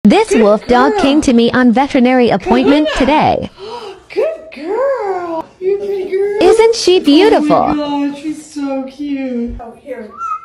This wolf dog came to me on veterinary appointment today. Good girl. You pretty girl. Isn't she beautiful? Oh my gosh, she's so cute. Oh, here.